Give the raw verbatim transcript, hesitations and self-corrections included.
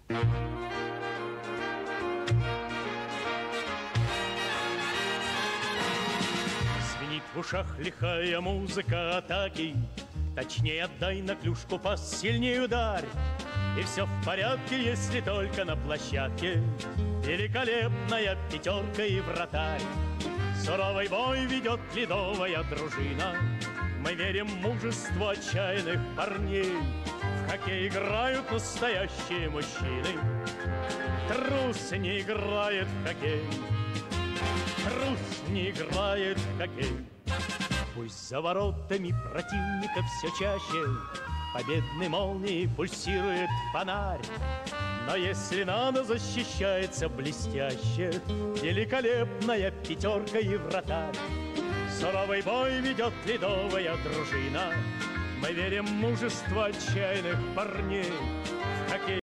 Звенит в ушах лихая музыка атаки, точнее отдай на клюшку пас, сильнее ударь. И все в порядке, если только на площадке великолепная пятерка и вратарь. Суровый бой ведет ледовая дружина. Мы верим в мужество отчаянных парней. В хоккей играют настоящие мужчины. Трус не играет в хоккей. Трус не играет в хоккей. Пусть за воротами противника все чаще победной молнией пульсирует фонарь. Но если надо, защищается блестяще великолепная пятерка и вратарь. Суровый бой ведет ледовая дружина. Мы верим в мужество отчаянных парней.